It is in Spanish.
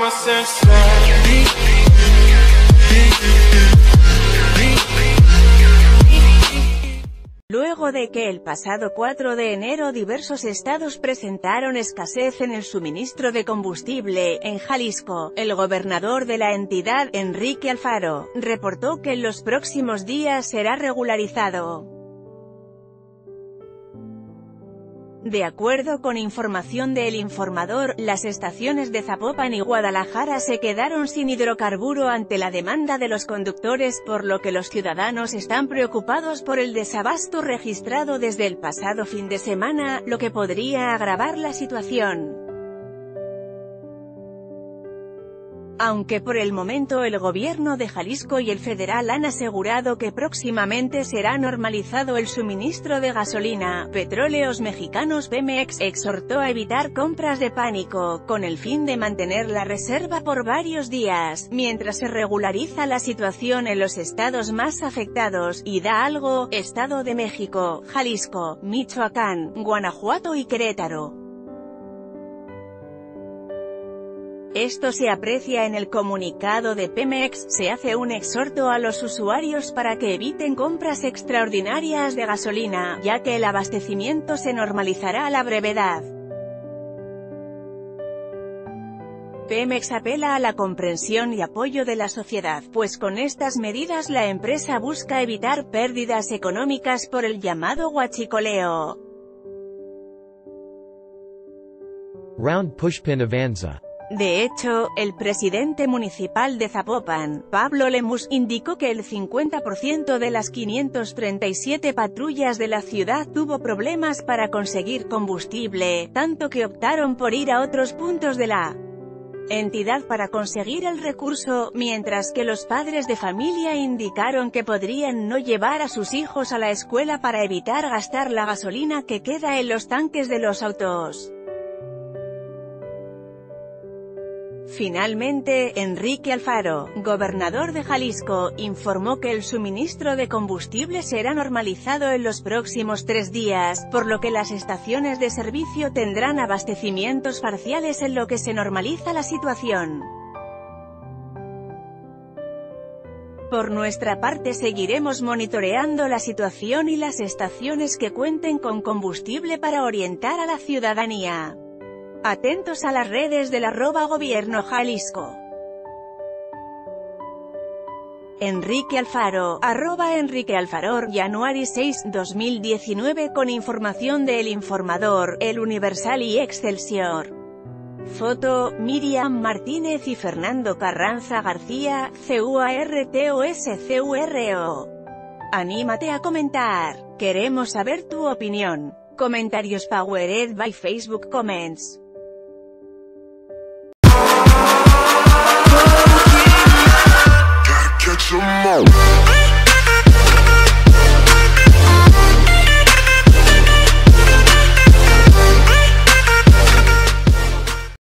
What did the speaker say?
Luego de que el pasado 4 de enero diversos estados presentaron escasez en el suministro de combustible, en Jalisco, el gobernador de la entidad, Enrique Alfaro, reportó que en los próximos días será regularizado. De acuerdo con información de El Informador, las estaciones de Zapopan y Guadalajara se quedaron sin hidrocarburo ante la demanda de los conductores, por lo que los ciudadanos están preocupados por el desabasto registrado desde el pasado fin de semana, lo que podría agravar la situación. Aunque por el momento el gobierno de Jalisco y el federal han asegurado que próximamente será normalizado el suministro de gasolina, Petróleos Mexicanos Pemex exhortó a evitar compras de pánico, con el fin de mantener la reserva por varios días, mientras se regulariza la situación en los estados más afectados: Hidalgo, Estado de México, Jalisco, Michoacán, Guanajuato y Querétaro. Esto se aprecia en el comunicado de Pemex. Se hace un exhorto a los usuarios para que eviten compras extraordinarias de gasolina, ya que el abastecimiento se normalizará a la brevedad. Pemex apela a la comprensión y apoyo de la sociedad, pues con estas medidas la empresa busca evitar pérdidas económicas por el llamado huachicoleo. Round Pushpin Avanza. De hecho, el presidente municipal de Zapopan, Pablo Lemus, indicó que el 50% de las 537 patrullas de la ciudad tuvo problemas para conseguir combustible, tanto que optaron por ir a otros puntos de la entidad para conseguir el recurso, mientras que los padres de familia indicaron que podrían no llevar a sus hijos a la escuela para evitar gastar la gasolina que queda en los tanques de los autos. Finalmente, Enrique Alfaro, gobernador de Jalisco, informó que el suministro de combustible será normalizado en los próximos 3 días, por lo que las estaciones de servicio tendrán abastecimientos parciales en lo que se normaliza la situación. Por nuestra parte seguiremos monitoreando la situación y las estaciones que cuenten con combustible para orientar a la ciudadanía. Atentos a las redes del @Gobierno Jalisco. Enrique Alfaro, @Enrique Alfaror, January 6, 2019. Con información de El Informador, El Universal y Excelsior. Foto, Miriam Martínez y Fernando Carranza García, CUARTOSCURO. Anímate a comentar. Queremos saber tu opinión. Comentarios powered by Facebook Comments. Catch 'em all.